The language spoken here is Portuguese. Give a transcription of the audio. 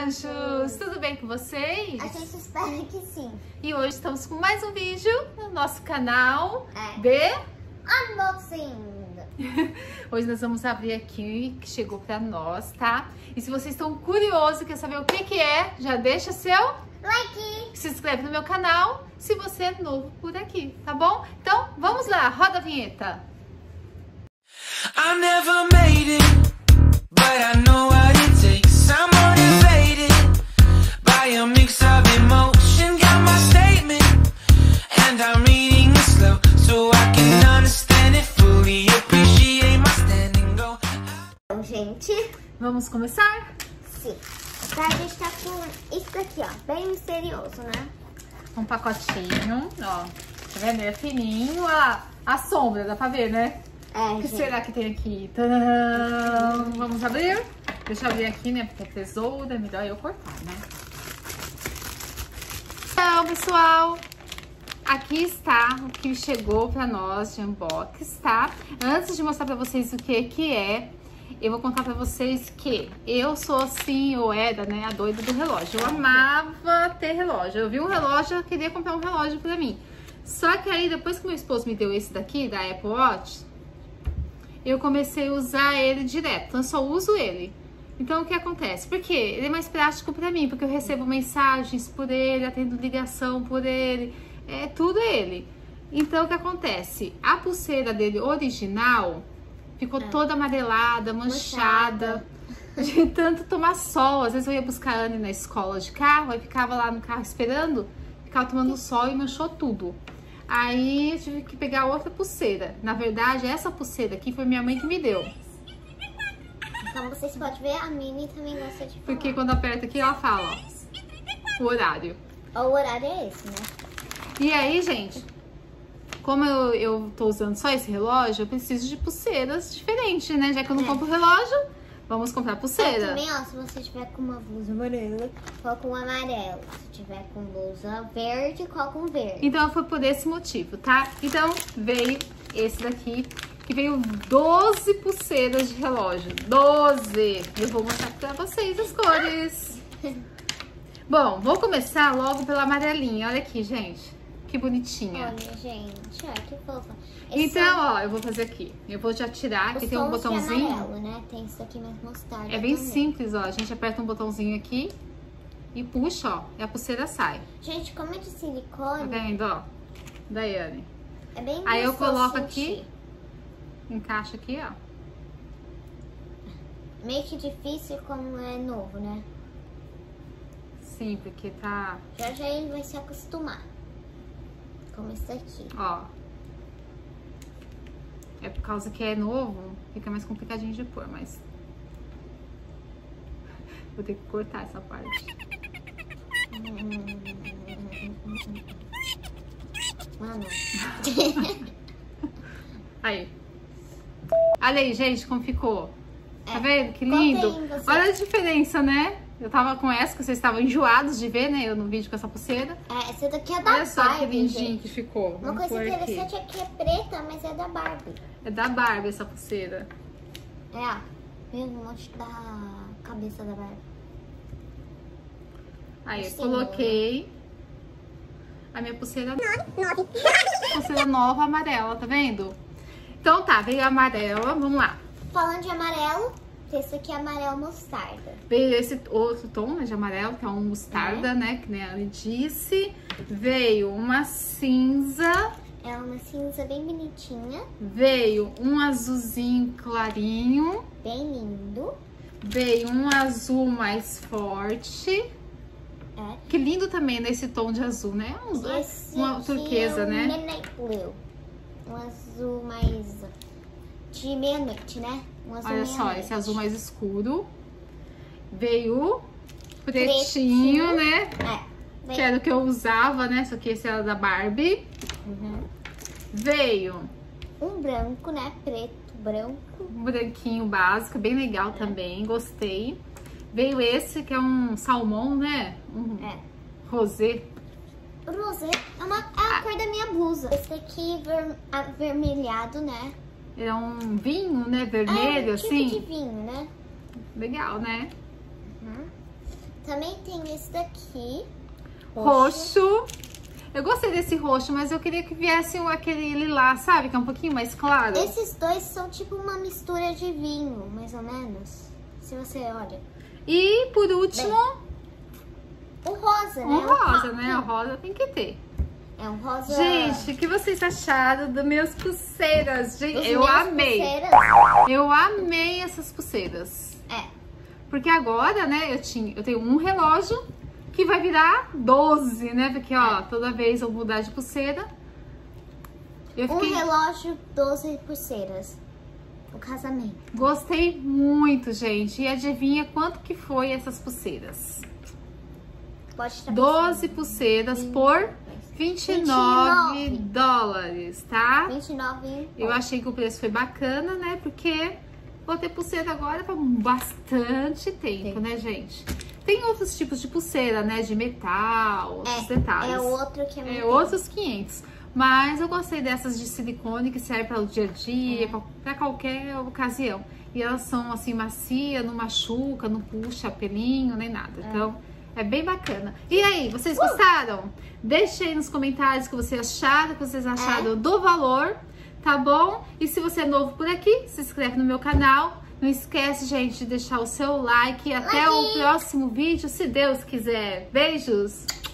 anjos! Tudo bem com vocês? A gente espera que sim. E hoje estamos com mais um vídeo no nosso canal de unboxing. Hoje nós vamos abrir aqui o que chegou pra nós, tá? E se vocês estão curiosos e quer saber o que é, já deixa seu like, se inscreve no meu canal se você é novo por aqui, tá bom? Então, vamos lá, roda a vinheta. I never made it, but I know what it takes. I'm motivated by a mix of emotion. Got my statement, and I'm reading it slow so I can understand it fully. Appreciate my standing go. Então, gente, Vamos começar? sim. Tá, a gente tá com isso daqui, ó, bem misterioso, né? Um pacotinho, ó. Tá vendo? É fininho, a sombra, dá pra ver, né? O que será que tem aqui? Tadã! Vamos abrir? Deixa eu abrir aqui, né? Porque é tesoura, é melhor eu cortar, né? Então, pessoal, aqui está o que chegou pra nós de unboxing, tá? Antes de mostrar pra vocês o que é, eu vou contar pra vocês que eu sou assim, eu era, né, a doida do relógio. Eu amava ter relógio. Eu vi um relógio, eu queria comprar um relógio pra mim. Só que aí, depois que meu esposo me deu esse daqui, da Apple Watch, eu comecei a usar ele direto. Então, eu só uso ele. Então, o que acontece? Porque ele é mais prático pra mim, porque eu recebo mensagens por ele, atendo ligação por ele, é tudo ele. Então, o que acontece? A pulseira dele original ficou toda amarelada, manchada, de tanto tomar sol. Às vezes eu ia buscar a Anne na escola de carro, aí ficava lá no carro esperando, ficava tomando sol e manchou tudo. Aí eu tive que pegar outra pulseira. Na verdade, essa pulseira aqui foi minha mãe que me deu. Como vocês podem ver, a Mini também gosta de falar. Porque quando aperta aqui, ela fala, ó, o horário. O horário é esse, né? E aí, gente, como eu tô usando só esse relógio, eu preciso de pulseiras diferentes, né? Já que eu não compro relógio, vamos comprar pulseira. Também, ó, se você tiver com uma blusa amarela, coloca um amarelo. Se tiver com blusa verde, coloca um verde. Então foi por esse motivo, tá? Então veio esse daqui, que veio 12 pulseiras de relógio. 12! Eu vou mostrar pra vocês as cores. Bom, vou começar logo pela amarelinha. Olha aqui, gente. Que bonitinha. Olha, gente, ó, que fofa. Então, ó, eu vou fazer aqui. Eu vou já tirar, aqui tem um botãozinho. Amarelo, né? Tem isso aqui mais mostarda. É bem também. simples, ó. A gente aperta um botãozinho aqui e puxa, ó. E a pulseira sai. Gente, como é de Tá silicone, vendo, ó? Daiane. é bem Aí eu gostoso coloco sentir. aqui, encaixa aqui, ó. Meio que difícil como é novo, né? Sim, porque tá, Já já ele vai se acostumar. Como isso aqui. ó. É por causa que é novo, fica mais complicadinho de pôr, mas... Vou ter que cortar essa parte. Mano. Aí. Olha aí, gente, como ficou. Tá É. vendo? Que Conta lindo. aí, você. Olha a diferença, né? Eu tava com essa, que vocês estavam enjoados de ver, né? Eu no vídeo com essa pulseira. É, essa daqui é da Olha só que Barbie, lindinho gente. que ficou. Uma Vamos coisa pôr aqui. interessante é que é preta, mas é da Barbie. É da Barbie essa pulseira. É, ó. Vem um monte da cabeça da Barbie. Aí, eu Sim, coloquei a minha pulseira nova. Pulseira nova amarela, tá vendo? Então tá, veio a amarela, vamos lá. Falando de amarelo, esse aqui é amarelo mostarda. Veio esse outro tom, né, de amarelo, que é um mostarda, né, que nem a Anne disse. Veio uma cinza. É uma cinza bem bonitinha, Veio um azulzinho clarinho. bem lindo. Veio um azul mais forte. É. Que lindo também nesse tom de azul, né? Uma aqui turquesa, é um né? Midnight Blue. Um azul mais de meia-noite, né? Um azul Olha só, meia-noite. esse azul mais escuro. Veio pretinho, né? É. Que era o que eu usava, né? Só que esse era da Barbie. Uhum. Veio Um branco, né? Preto, branco. um branquinho básico, bem legal também, gostei. Veio esse que é um salmão, né? Um rosé. O rosé é a cor da minha blusa. Esse aqui avermelhado, né? É um vinho, né? Vermelho, é um tipo assim. de vinho, né? Legal, né? Uhum. Também tem esse daqui. Roxo. Eu gostei desse roxo, mas eu queria que viesse aquele lilás, sabe? Que é um pouquinho mais claro. Esses dois são tipo uma mistura de vinho, mais ou menos. Se você olha. E por último, o rosa, né? um rosa, né? O rosa tem que ter. É um rosa. Gente, o que vocês acharam das minhas pulseiras? Gente, eu amei. Pulseiras. Eu amei essas pulseiras. É. Porque agora, né, eu tenho um relógio que vai virar 12, né? Porque, ó, toda vez eu mudar de pulseira. Um relógio, 12 pulseiras. O casamento. Gostei muito, gente. E adivinha quanto que foi essas pulseiras? Pode estar 12 pulseiras por 29 dólares, tá? 29. Eu achei que o preço foi bacana, né? Porque vou ter pulseira agora por bastante tempo, né, gente? Tem outros tipos de pulseira, né? De metal, outros detalhes. É outro que é outros 500. Mas eu gostei dessas de silicone que serve para o dia a dia, para qualquer ocasião. E elas são assim macia, não machuca, não puxa pelinho, nem nada. Então, é bem bacana. E aí, vocês gostaram? Deixa aí nos comentários o que vocês acharam do valor, tá bom? E se você é novo por aqui, se inscreve no meu canal. Não esquece, gente, de deixar o seu like. E até o próximo vídeo, se Deus quiser. Beijos!